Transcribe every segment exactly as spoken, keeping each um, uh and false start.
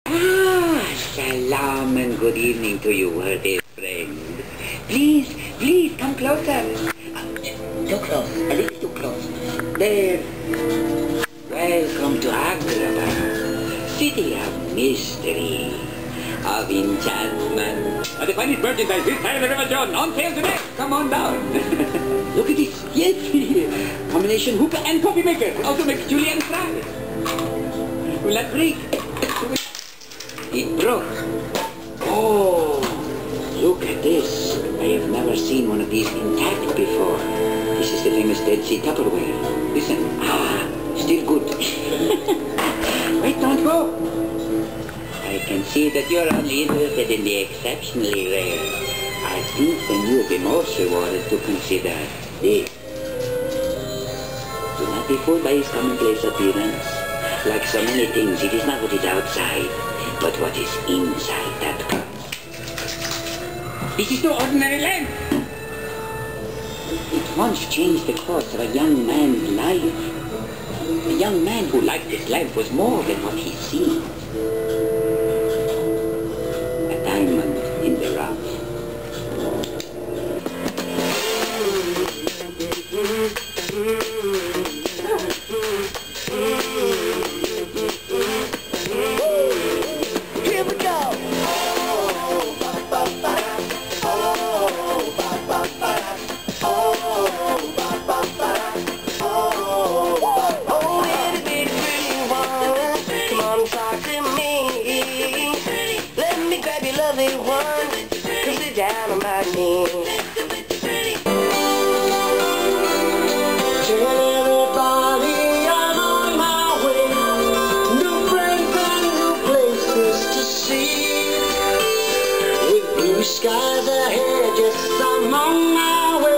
Ah, salam and good evening to you, worthy friend. Please, please, come closer. Ouch, too close, a little too close. There. Welcome to Agrabah, city of mystery, of enchantment. And the finest merchandise this side of the River Jordan, on sale today. Come on down. Look at this, yes, combination hookah and coffee maker. Also makes julienne fries. Will that break? It broke. Oh, look at this. I have never seen one of these intact before. This is the famous Dead Sea Tupperware. Listen. Ah, still good. Wait, don't go. I can see that you're only interested in the exceptionally rare. I think then you would be most rewarded to consider this. Do not be fooled by his commonplace appearance. Like so many things, it is not what is outside, but what is inside that counts. This is no ordinary lamp. It once changed the course of a young man's life. The young man who liked this lamp was more than what he seemed. A diamond in the rough. Lovely one, come sit down on my knee. Tell everybody I'm on my way. New friends and new places to see. With blue skies ahead, yes, I'm on my way.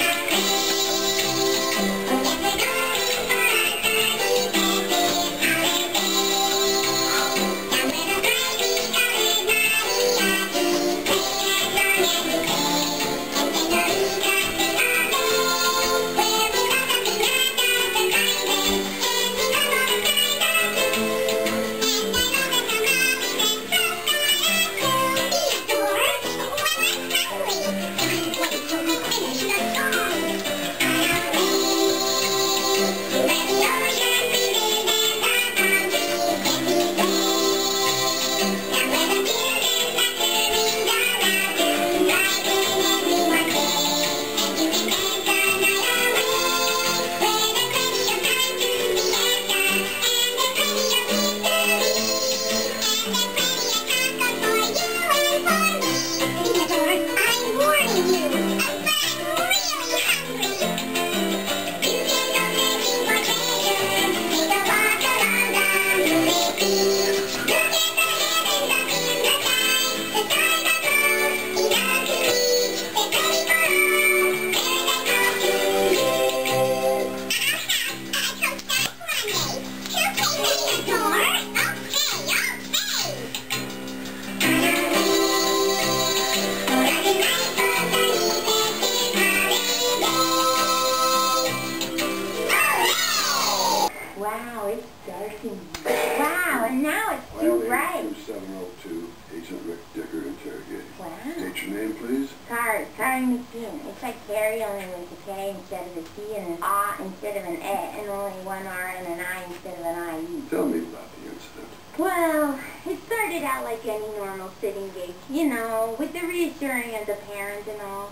Wow, it's dark in here. Wow, and now it's too bright. seven oh two, Agent Rick Dicker interrogating. Wow. State your name, please. Car, Karen McKean. It's like Carrie, only with a K instead of a C and an A instead of an E, and only one R and an I instead of an I E. Tell me about the incident. Well, it started out like any normal sitting gig, you know, with the reassuring of the parent and all.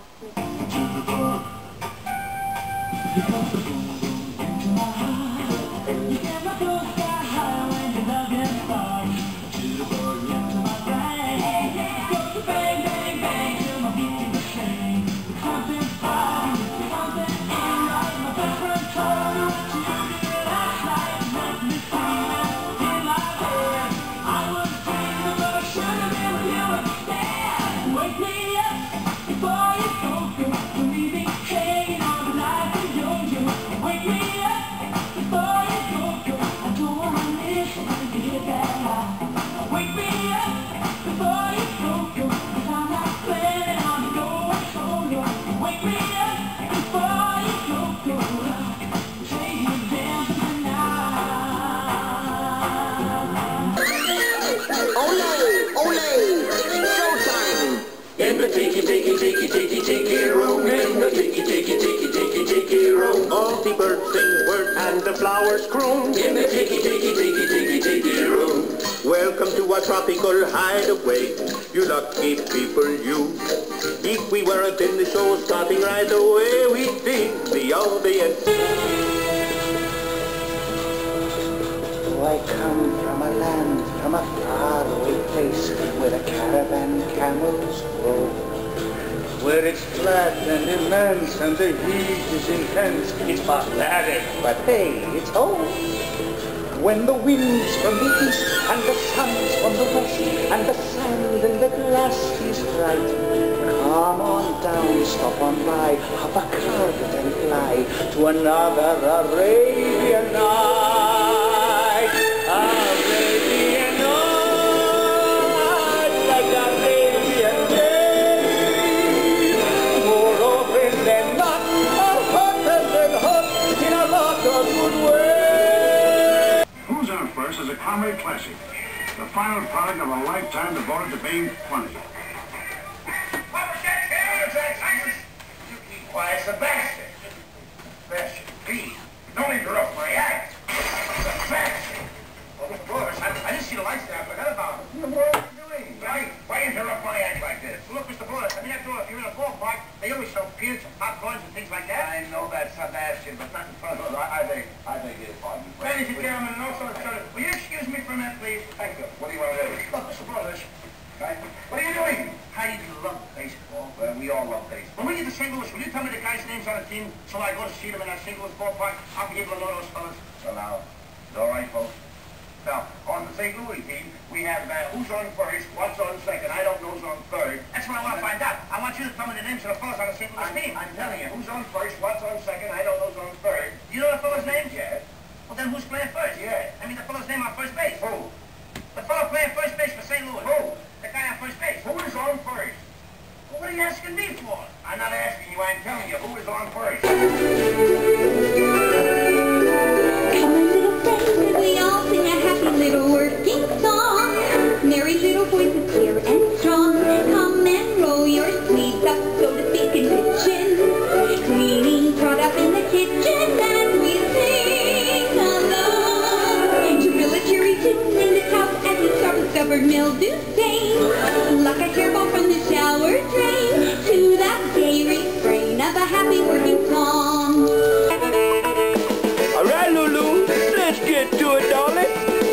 Before you go, believing, saying all the lies you do. In the tiki, tiki, tiki, tiki, tiki room. In the tiki, tiki, tiki, tiki, tiki room. All the birds sing word and the flowers croon. In the tiki, tiki, tiki, tiki, tiki room. Welcome to our tropical hideaway, you lucky people, you. If we weren't in the show starting right away, we'd be the audience. Oh, I come from a land, from a faraway place, where the caravan camels grow. Where it's flat and immense, and the heat is intense. It's barbaric, but hey, it's home. When the wind's from the east, and the sun's from the west, and the sand in the glass is bright, come on down, stop on by, hop a carpet and fly to another Arabian night. Arabian night, like Arabian days, more often than not, are hotter than hot in a lot of good ways. Who's On First is a comedy classic, the final product of a lifetime devoted to being funny. You keep quiet, Sebastian. Sebastian, please, don't interrupt my act. Sebastian. Oh, of course, I, I didn't see the lights there. I forgot about it. What are you doing? Why, why interrupt my act like this? Look, Mister Boris, I mean, after all, if you're in a ballpark, they always sell peanuts and popcorns and things like that. I know that, Sebastian, but not in front of us. I, I beg, I beg your pardon. Ladies and gentlemen, and also, sir, will you excuse me for a minute, please? Thank you. What do you want to do? Look, Mister Boris. Right. What are you doing? Heidi, you love baseball. Well, we all love baseball. When we get to Saint Louis, will you tell me the guys' names on the team so I go to see them in that Saint Louis ballpark? I'll be able to know those fellas. Well, now, it's all right, folks. Now, on the Saint Louis team, we have uh, who's on first, what's on second. I don't know who's on third. That's what I want to find out. I want you to tell me the names of the fellas on the Saint Louis I'm, team. I'm telling you, who's on first, what's on second. I don't know who's on third. You know the fellas' names? Yes. Well, then who's playing first? Yes. I mean, the fellow's name on first base. Who? The fellow playing first base for Saint Louis. Who? The guy on first base. Who is on first? Well, what are you asking me for? I'm not asking you, I'm telling you. Who is on first? Come on, little friends, we all sing a happy little working song. Merry little voices clear and strong. Come and roll your sleeves up, so to speak, in the kitchen. Cleaning product in the kitchen, and we sing along. Drill a cherry tune in the tub as we start with stubborn mildew stain. Like a hairball from the shower drain, to that gay refrain of a happy working song. All right, Lulu, let's get to it, darling.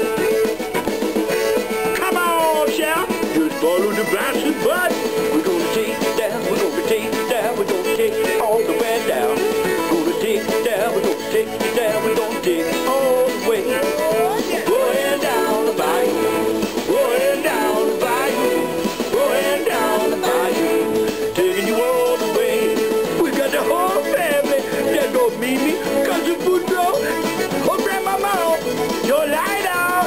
Come on, Shell. Just follow the basket button. We're gonna take it down, we're gonna take it down, we're gonna take it all the way down. We're gonna take it down, we're gonna take it down, we're gonna take it all the way. Going down the bayou, going down the bayou, going down the bayou, taking you all the way. We got the whole family. There go Mimi, cousin Boudreaux, oh grandmama, your light out.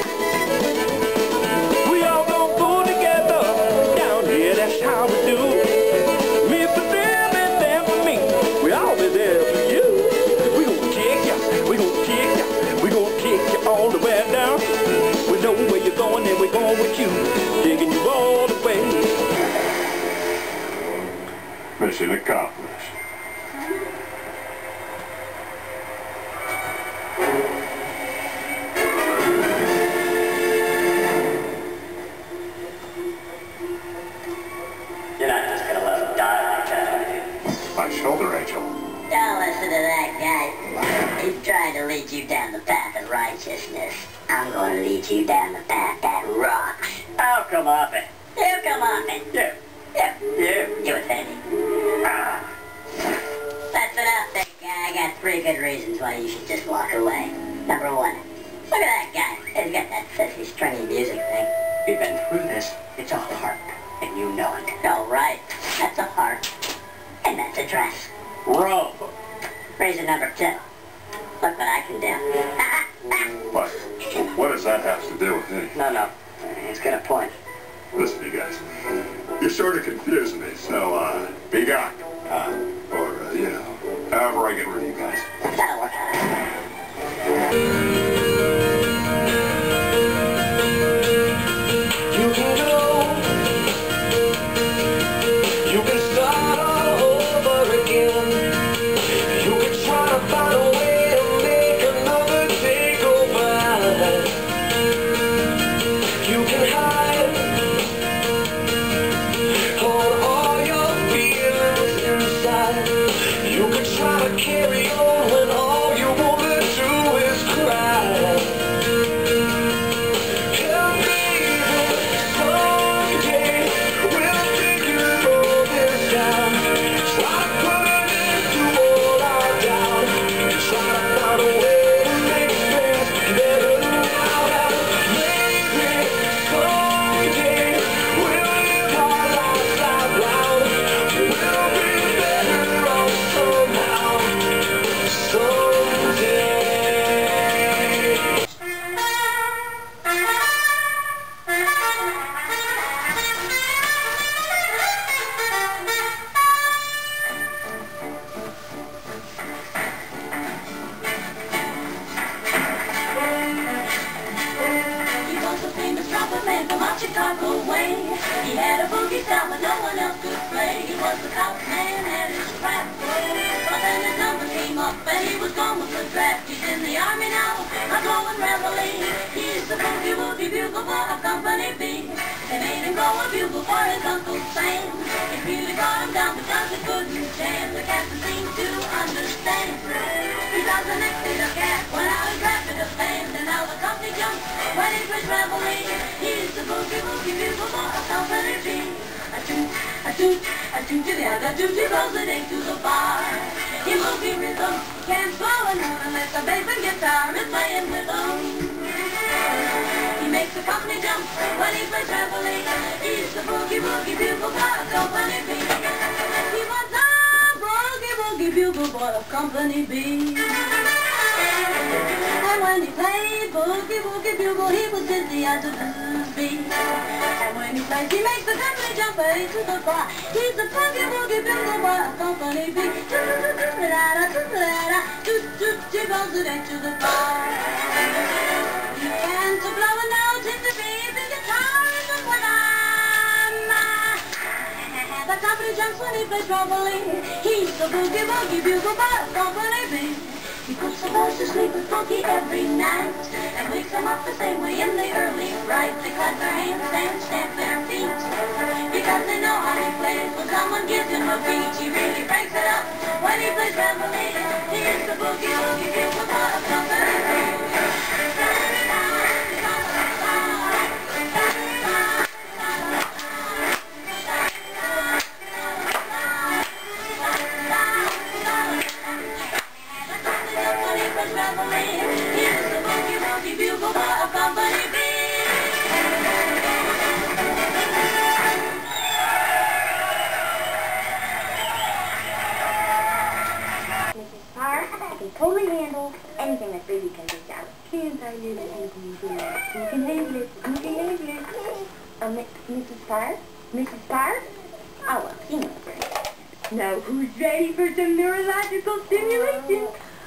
We all gonna pull together down here. That's how we do. Me for them and them for me. We all be there for you. We gonna take ya, we gonna take ya, we gonna take you all the way down. We know where you're going and we're going with you, taking you all the way. Mission accomplished. You're not just gonna let him die like that, are you? My shoulder, Rachel. Don't listen to that guy. He's trying to lead you down the path of righteousness. I'm going to lead you down the path that rocks. I'll come off it. You come off it. You. You. You. You offended. Ah. That's enough, big guy. I got three good reasons why you should just walk away. Number one, look at that guy. He's got that sissy stringy music thing. We've been through this. It's a harp, and you know it. No, right. That's a harp. And that's a dress. Rope. Reason number two. Look what I can do. What? What does that have to do with anything? No, no. He's got a point. Listen, you guys. You're sort of confusing me, so, uh, be gone. Uh, or, uh, you know, however I get rid of you guys. That'll work. You can go You can hide hold all your feelings inside. You can try to carry on when all you wanna do is cry. And baby, someday we'll figure all this out. Try to put an end to all our doubt. Try to find a way to make things better now. Maybe someday we'll live our lives out loud. We'll be better off somehow. Someday. He was a famous robber man from out Chicago way. He had a boogie style but no one else could play. He was the top man, had his rap. But then his number came up and he was gone with the draft. He's in the army now, not going reveille. He's the boogie woogie bugle boy of Company B. They made him go a bugle for his Uncle Sam. It really brought him down because he couldn't jam. The captain seemed to understand. two thousand X, the cat went out and drafted a band. And now the company jumps when he plays reveille. He's the boogie woogie bugle boy of Company B. A toot, a toot, a toot to the other toot. He rolls it into the bar. He boogie rhythm can't slow a note unless the bass and guitar is playing with him. He makes the company jump when he plays reveille. He's the boogie woogie bugle boy of Company B. He was the boogie woogie bugle boy of Company B. And when he played boogie woogie bugle, he was dizzy as a blues beat. And when he plays, he makes the company jump into the bar. He's the boogie woogie bugle boy of Company B. Toot-toot-toot-da-da, toot-da-da, toot-toot, he rolls it into the bar. He can't blow a note in the baby guitar, but when I'm the company jumps when he plays reveille. He's the boogie woogie bugle boy of Company B. He puts the boys to sleep with Funky every night and wakes them up the same way in the early fright. They clap their hands and stamp their feet because they know how he plays. When someone gives him a beat, he really breaks it up when he plays reveille. He's the boogie woogie bugle boy of Company B. Totally handle anything that baby can take out. Can't I do anything you do? You can handle it. You can handle it. Uh, Missus Parr? Missus Parr? Oh, well, she knows her. Now, who's ready for some neurological stimulation?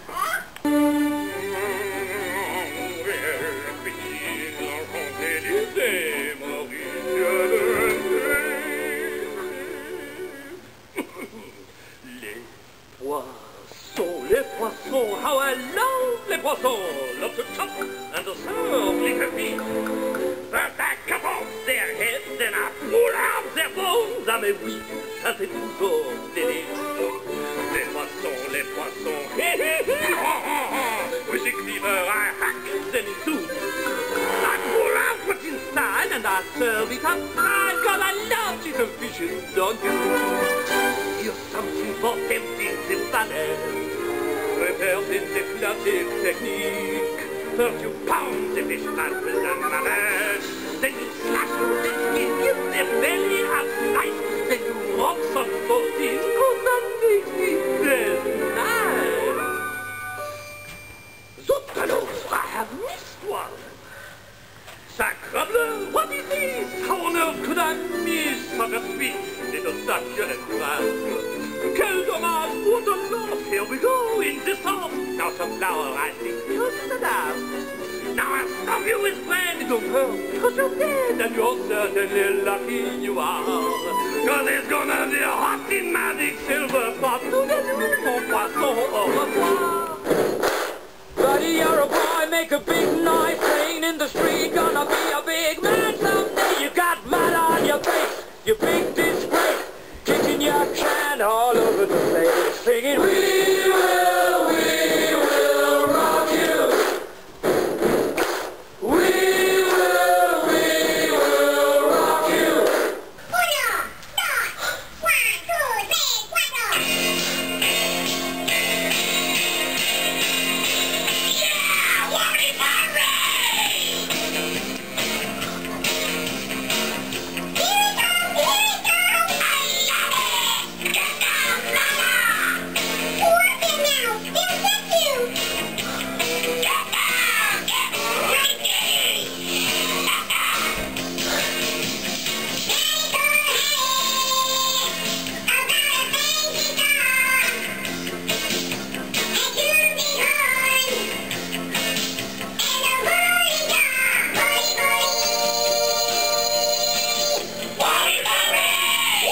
Les poissons, how I love les poissons, love to chop and to serve les copines. First I cut off their heads, then I pull out their bones. Ah mais oui, ça c'est toujours délice. Les poissons, les poissons, hé hé hé, ha ha ha. With the cleaver I hack them in two. I pull out what's inside and I serve it up fried, 'cause I love chicken fishes, don't you? Here's something for tempting the palate. Prepare this classic technique. First you pound the fish muscles and manage. Then you slash the skin, give the belly a slice. Then you rub some protein, 'cause that makes it very nice. Zut alors, I have missed one. Sacrebleu, what is this? How on earth could I miss such a sweet little succulent plant? Quel dommage, what a loss! Here we go, in the sauce. Now some flour, I think, just enough. Now I'll stuff you with bread, don't hurt, because you're dead, and you're certainly lucky you are. 'Cause it's gonna be a hot in magic silver pot. Tout de suite, mon poisson, au revoir. Buddy, you're a boy, make a big noise, playing in the street, gonna be a big man someday. You got mud on your face, you big disgrace, kicking your can all over the place, singing, we will, we will rock you. We will, we will rock you. Uno, dos, one, two, three, cuatro. Yeah, Wally Murray! Here it comes, here it comes. I love it! Get down, Lala! Work it now, they'll get you. Get down! Get ready! Wally Murray!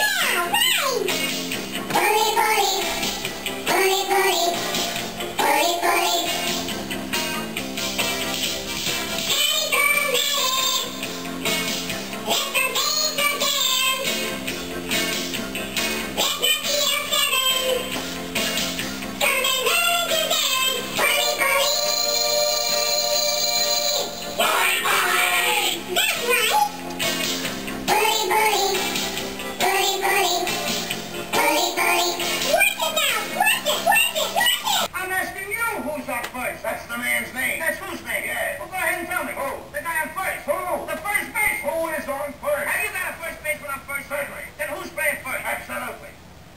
Wally Murray! I'm asking you who's on first. That's the man's name. That's whose name? Yeah. Well, go ahead and tell me. Who? The guy on first. Who? The first base. Who is on first? Have you got a first baseman on first? Certainly. Then who's playing first? Absolutely.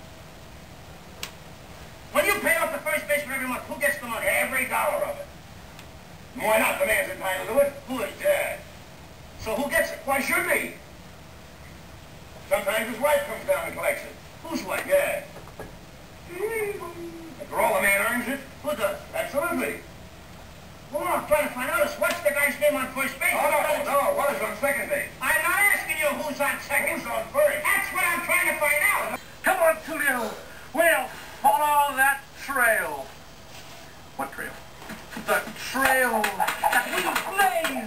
When you pay off the first baseman every month, who gets the money? Every dollar of it. Why not? The man's entitled to it. Who is Dad? So who gets it? Why should he? Sometimes his wife comes down and collects it. Whose wife? Dad. After all, the man earns it. Who does? Absolutely. Well, what I'm trying to find out is what's the guy's name on first base? Oh, no, no. What is on second base? I'm not asking you who's on second. Who's on first? That's what I'm trying to find out. Come on, Tulio. We'll follow that trail. What trail? The trail that we blaze.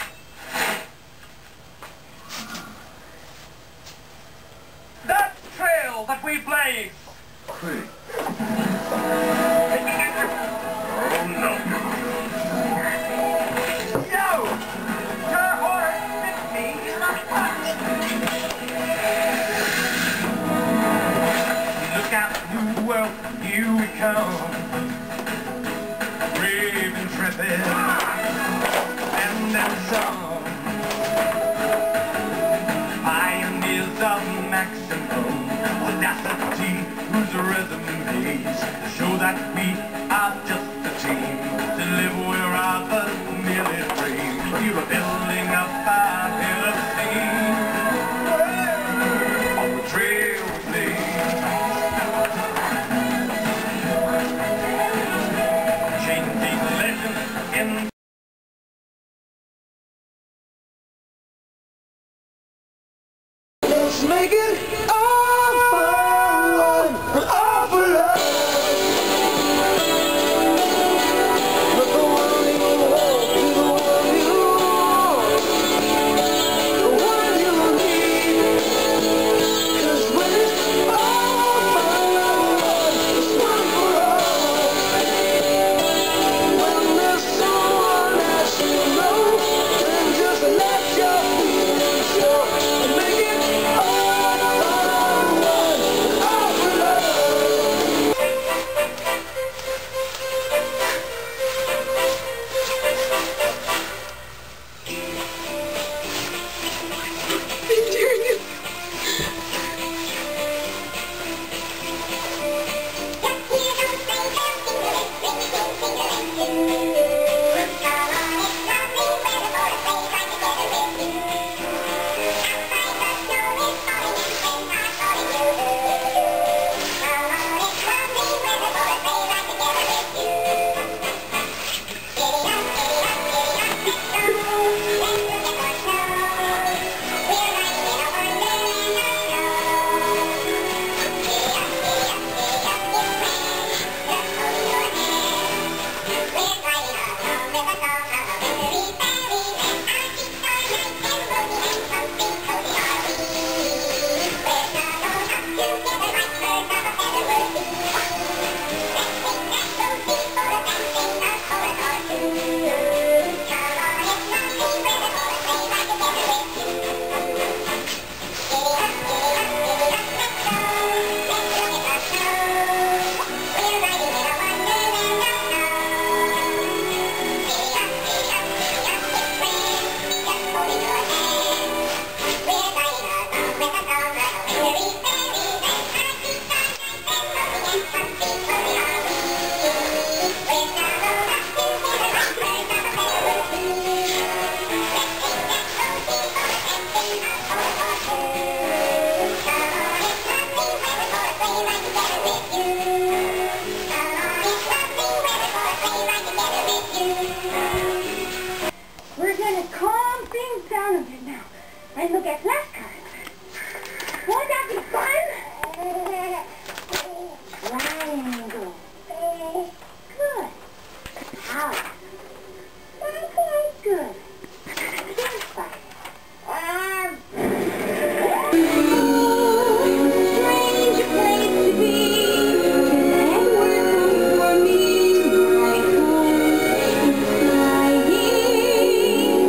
That trail that we blaze. Quick. Oh, no. No! Your horse bit me in the butt. Look out, new world, here we come. Brave and intrepid, and then some. Pioneers of maximum audacity, whose resumes show that we are just a team. To live where others merely dream. We were building up our head of steam on the trail we blaze. Changing legends in Let's make it all fun, all for love. Let the one you love be the one you want, the one you need. 'Cause when it's all fun, it's one for all. When there's someone else you know, then just let your feelings show and make it all fun. candle gets less cut. Won't that be fun? Triangle. Good. Out. Okay, good. Again, fine. Um. Strange place to be. That word comes for me. My home is flying.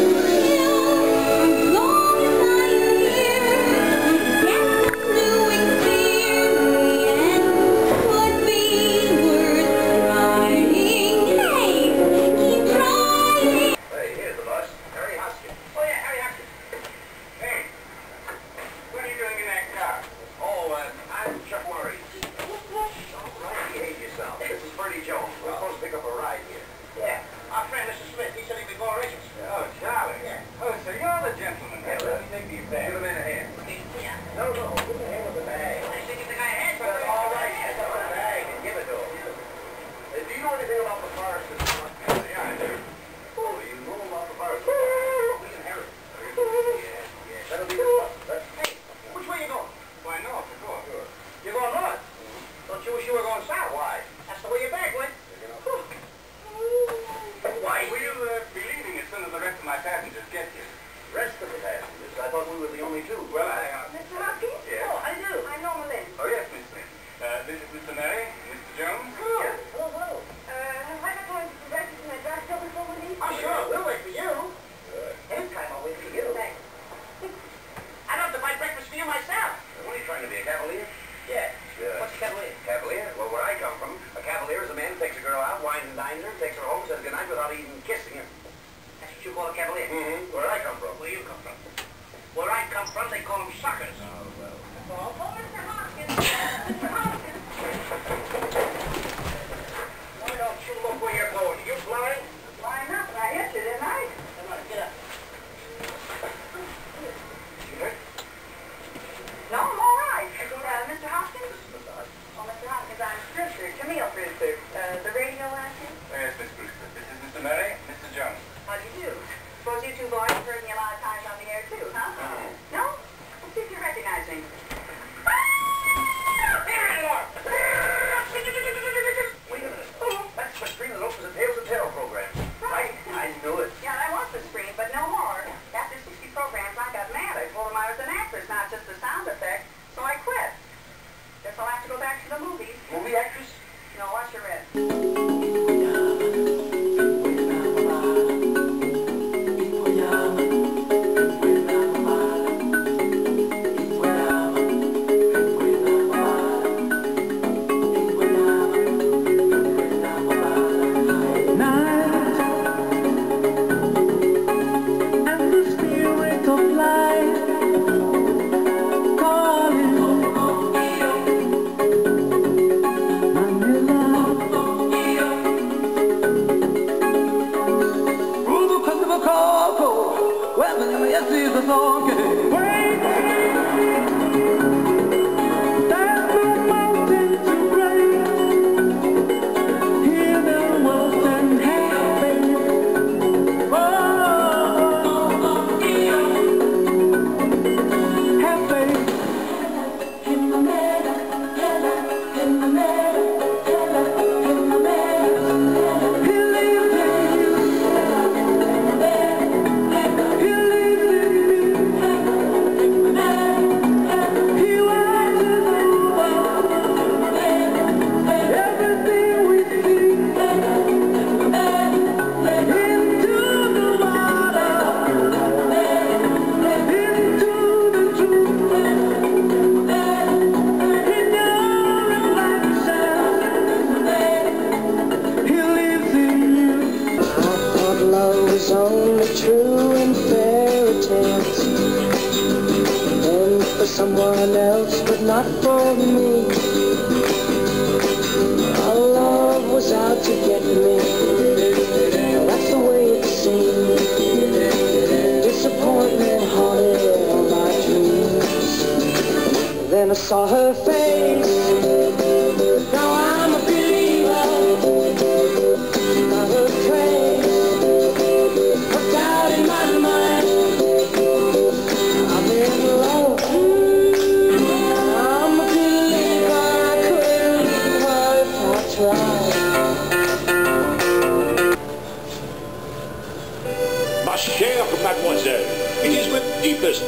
As long as I am here, get some new experience. Could be worth trying. Hey, keep trying. Hey, here's the boss. Harry Hoskins. Oh, yeah, Harry Hoskins. Hey, what are you doing in that car? Oh, uh, I'm Chuck Murray. Don't behave yourself. This is Bertie Jones. We're supposed to pick up a ride here. Yeah. Our friend, Mister Smith, he said he'd be going racing. Oh, Charlie. Yeah. Oh, so you're the gentleman. Yeah, let me take these bags. Give him in a hand. Yeah. No, no, give him a hand with the bag. I think it's the guy ahead. All right, get the bag and give it to him. Uh, do you know anything about the forest? Yeah, I do. Oh, you know about the forest? We inherit. Yeah, yeah. That'll be the fun. Hey, which way you going? Why, north, of course. Sure. You're going north? Don't you wish you were going south? Why? That's the way your bag went. Why? We'll uh, be leaving as soon as the rest of my passengers get here. Rest of the passengers? I thought we were the only two. Well, I... Uh, Mister Hopkins? Yeah. Oh, I do. I'm Norma Lynn. Oh, yes, Miss Smith. Uh, this is Mister Murray, Mister Jones. Hello. Yeah. Hello, hello. Uh, have I got time to register my draft over before we leave? Oh, sure. We'll wait for you. Good. Anytime I'll wait for you. Thanks. I'd love to buy breakfast for you myself. What are you trying to be, a cavalier? Yeah. Sure. What's a cavalier? Cavalier? Well, where I come from, a cavalier is a man who takes a girl out, wines and dines her, takes her home, says goodnight without even kissing her. That's what you call a cavalier? Mm-hmm. Where I come from. Where you come from? Where I come from, they call them suckers. Oh, well. Oh, Mister Hopkins. Mister Hopkins. Why don't you look where you're going? Are you blind? Why not? I hit you, didn't I? Come on, get up. You hurt? No, I'm all right. Uh, Mister Hopkins? Oh, Mister Hopkins, I'm Brewster, Camille Brewster. Uh, the radio last name? Yes, Miss Brewster. This is Mister Murray, Mister Jones. How do you do? Suppose you two boys have heard me a lot of times on the air, too, huh? Mm-hmm. No? Let's see if you recognize me. Here it is! Wait a minute. That's the screen that opens the Tales of Terror program. Right? I knew it. Yeah, that was the screen, but no more. After sixty programs, I got mad. I told them I was an actress, not just a sound effect, so I quit. Guess I'll have to go back to the movies. Movie actress? No, I sure is. Someone else, but not for me. Our love was out to get me. That's the way it seemed. Disappointment haunted all my dreams. Then I saw her face. Now I'm a believer. Not a trace. Put out in my mind.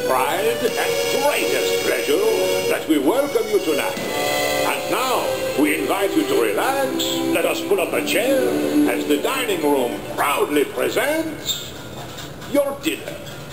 pride and greatest pleasure that we welcome you tonight. And now, we invite you to relax. Let us pull up a chair as the dining room proudly presents your dinner.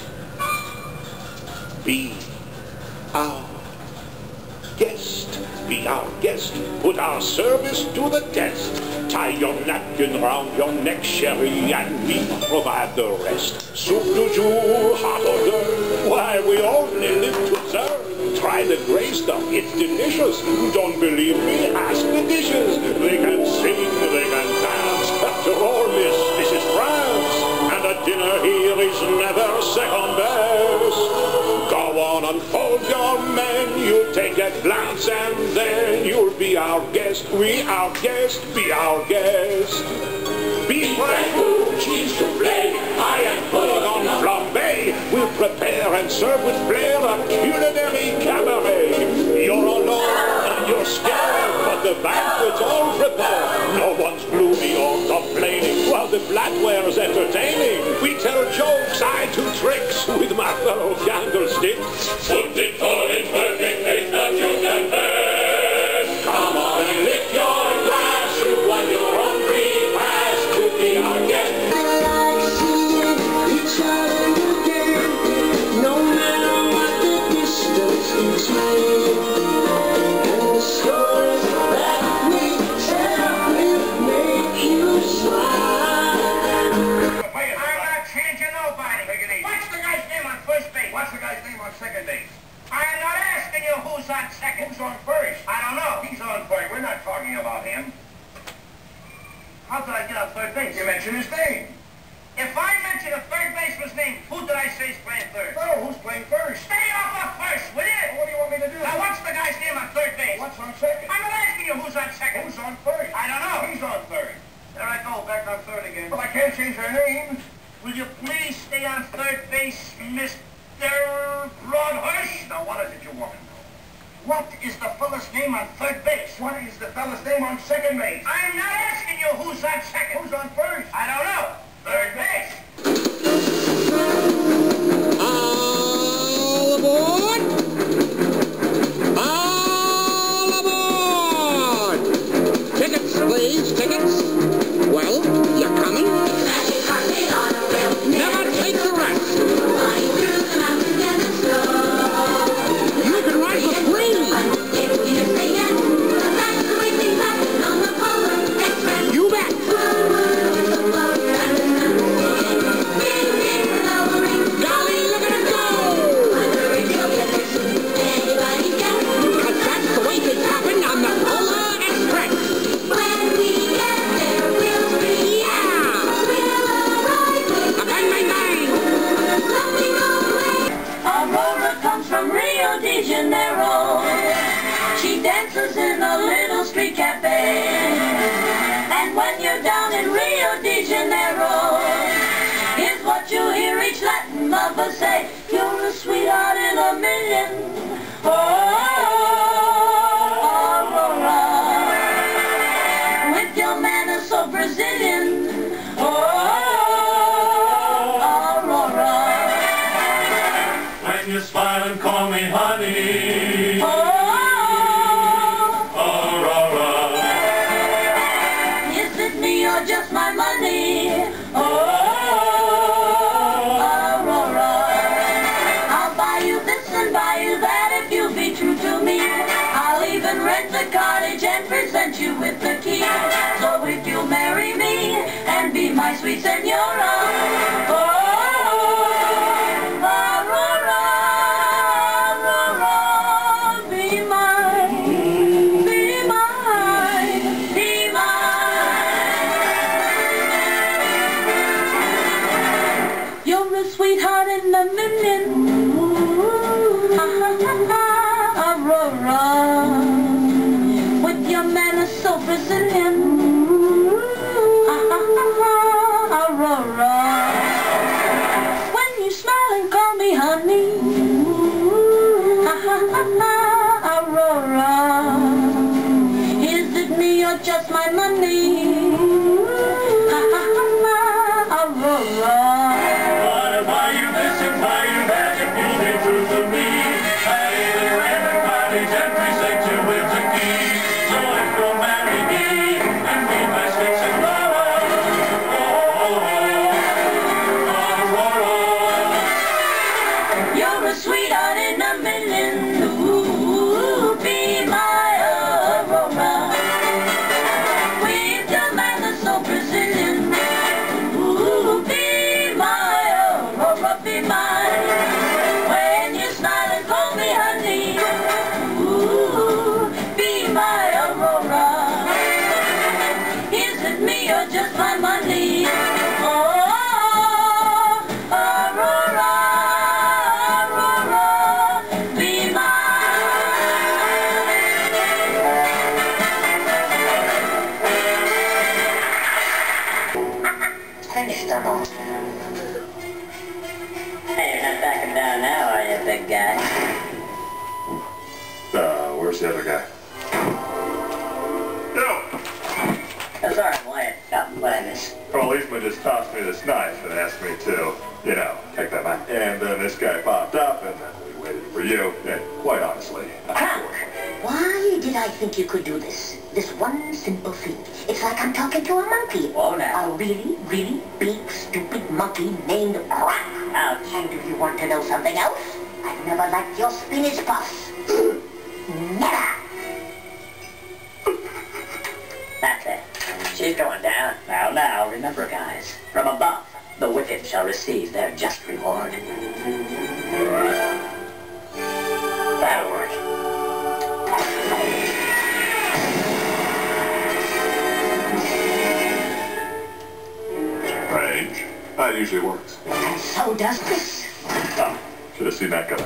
Be our guest. Be our guest. Put our service to the test. Tie your napkin round your neck, sherry, and we provide the rest. Soup du jour, hot order, why we only live to serve. Try the gray stuff, it's delicious. Don't believe me? Ask the dishes. They can sing, they can dance. After all, this, this is France. And a dinner here is never second best. Go on, unfold your menu, take a glance, and then you'll be our guest. We our guest, be our guest. Beef ragout, cheese soufflé, I am pudding on flambé. We'll prepare and serve with flair a culinary cabaret. You're alone and you're scared, but the banquet's all prepared. No one's gloomy or complaining while the flatware's entertaining. We tell jokes, I do tricks with my fellow candlesticks. Put it all in perfect taste that you can taste. Come on and lift your glass, you won your own free pass to be our guest. I like seeing each other again, no matter what the distance between. And the stories that we tell will make you smile. Wait, I'm not changing nobody. What's the guy's name on first base? What's the guy's name on second base? I'm not asking you who's on second. Who's on first? I don't know. He's on first. We're not talking about him. How did I get on third base? You mentioned his name. If I mention a third baseman's name, who did I say is playing third? No, who's playing first? Stay off of first, will you? Well, what do you want me to do? Now, what's the guy's name on third base? What's on second? I'm not asking you who's on second. Who's on first? I don't know. He's on third. There I go, back on third again. Well, I can't change their names. Will you please stay on third base, Mister Broadhurst? Now, what is it you want to know? What is the fella's name on third base? What is the fella's name on second base? I'm not asking you who's on second. Who's on first? I don't know. Third base. All aboard! All aboard! Tickets, please, tickets. Well, you're coming? Never take the rest. You can ride for free. You bet. Golly, look at it go! Cause that's the way things happen on the Polar Express. When we get there, we'll be Yeah! Bang, bang, bang! Aurora comes from Rio de Janeiro. She dances in a little street cafe. And when you're down in Rio de Janeiro, here's what you hear each Latin lover say: you're a sweetheart in a million. Oh, Aurora, with your manners so Brazilian. Oh, Aurora. When you smile and call me honey, Oh, Aurora. is it me or just my money? Oh, Aurora. I'll buy you this and buy you that if you'll be true to me. I'll even rent a cottage and present you with the key. So if you'll marry me and be my sweet senora, oh, Aurora, Aurora. in a million. Ooh, be my Aurora. With your man that's so Brazilian. Ooh, be my Aurora, be mine. When you smile and call me honey. Ooh, be my Aurora. Is it me or just my money? Oh, Aurora, Aurora, be Finished them all. Hey, you're not backing down now, are you, big guy? Uh, where's the other guy? No! Oh, sorry, Wyatt. Oh, what I miss? Policeman just tossed me this knife and asked me to, you know, take that knife. And then this guy popped up and then we waited for you. And quite honestly, Croc, why did I think you could do this? This one simple thing. It's like I'm talking to a monkey. Oh, now. A really, really big, stupid monkey named Croc. Ouch. And do you want to know something else? I've never liked your spinach puffs. Never. That's it. She's going down. Now, now, remember, guys. From above, the wicked shall receive their just reward. That'll work. Strange. That usually works. And so does this. Oh, should have seen that coming.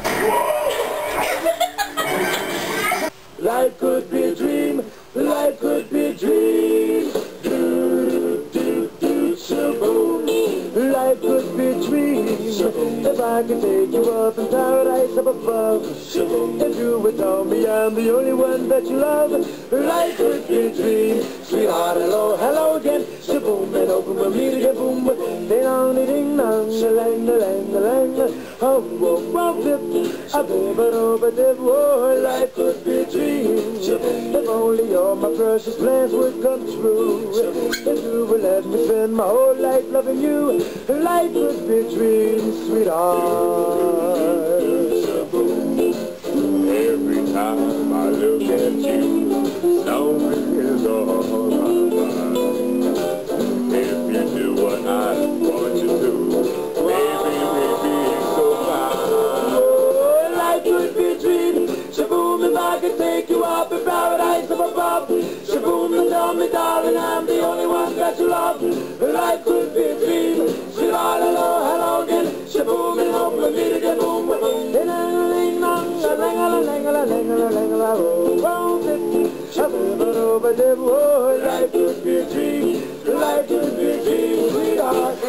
Life could be a dream, life could be a dream. Do, do, do, shaboom. Life could be a dream. If I could take you up in paradise up above. If you would tell me I'm the only one that you love. Life could be a dream. Sweetheart, hello, hello again. Shaboom, and open with me to get boom. Ding dong, ding dong, lang, lang, lang. Hum, whoa, whoa, dip. A bib, a bib, dip. Oh, life could be a dream. If only all my precious plans would come true. If you would let me spend my whole life loving you. Life could be a dream, sweetheart. Every time I look at you, something is all right. If you do what I want you to, baby, we'll be so fine. Oh, life could be a dream. Shaboom, if I could take you up in paradise up above. Shaboom, and tell me, darling, I'm the only one that you love. Life could be a dream. Sweetheart, hello, hello again. Shaboom, and hope we'll meet again. Boom, boom, boom. Ding-a-ling-dong, a-lang-a-lang-a-lang-a-lang-a-lang-a-lang. Oh, oh, life could be a dream. Life could be a dream, sweetheart.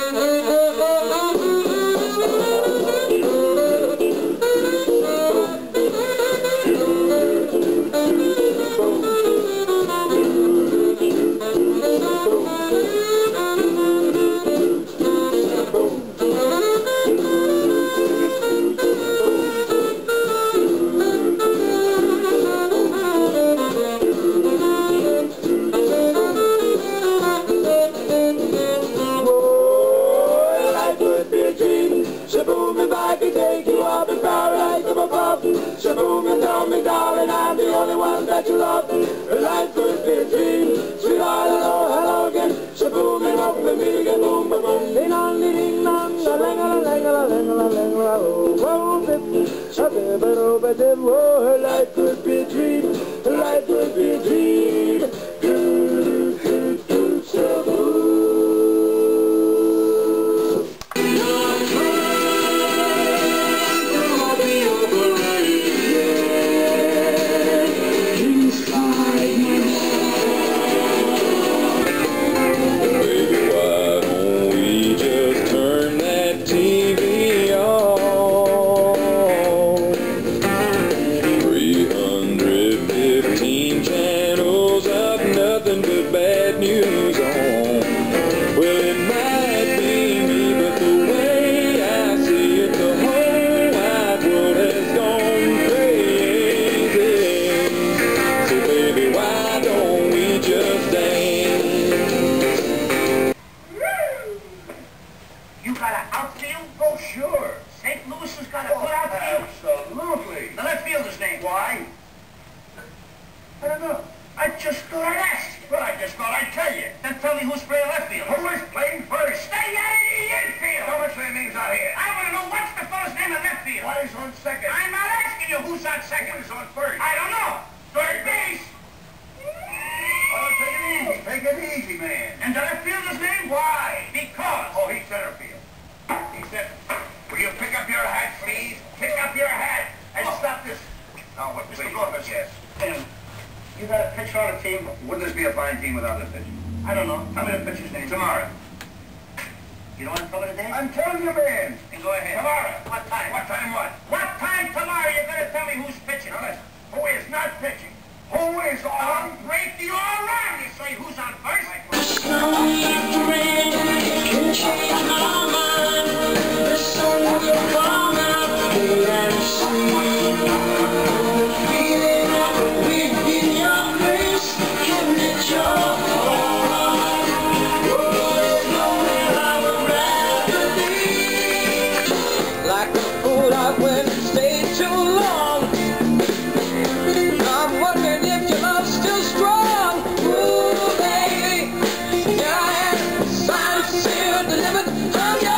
Shaboom, and tell me, darling, I'm the only one that you love. Life could be a dream. Sweetheart, hello, hello again. Shaboom, and hope we meet again. Boom, boom, boom. Ding dong, ding dong, a lang a lang a lang a lang a oh, bip, a bip, a oh, bip, oh, life could be a dream. Life could be a dream. Do, do, do, shaboom. T V on three hundred just thought I'd ask you. Well, I just thought I'd tell you. Then tell me who's playing left field. Who is playing first? Stay out of the infield. How much their names out here? I want to know what's the fellow's name in left field. Why is on second? I'm not asking you who's on second. Who's on first? I don't know. Third base. Oh, take it easy. Take it easy, man. And the left fielder's name? Why? Because. Oh, he's center field. He said, will you pick up your hat, please? Pick up your hat and oh. stop this. No, what, Mister Lopez, yes. And you got a pitcher on a team? Wouldn't this be a fine team without a pitcher? I don't know. Tell me the pitcher's name. Tomorrow. You don't want to tell me the day? I'm telling you, man. Then go ahead. Tomorrow. What time? What time what? What time tomorrow? You're going to tell me who's pitching. Now listen. Who is not pitching? Who is on? I'll break you all around. You say who's on first? Delivered, I'm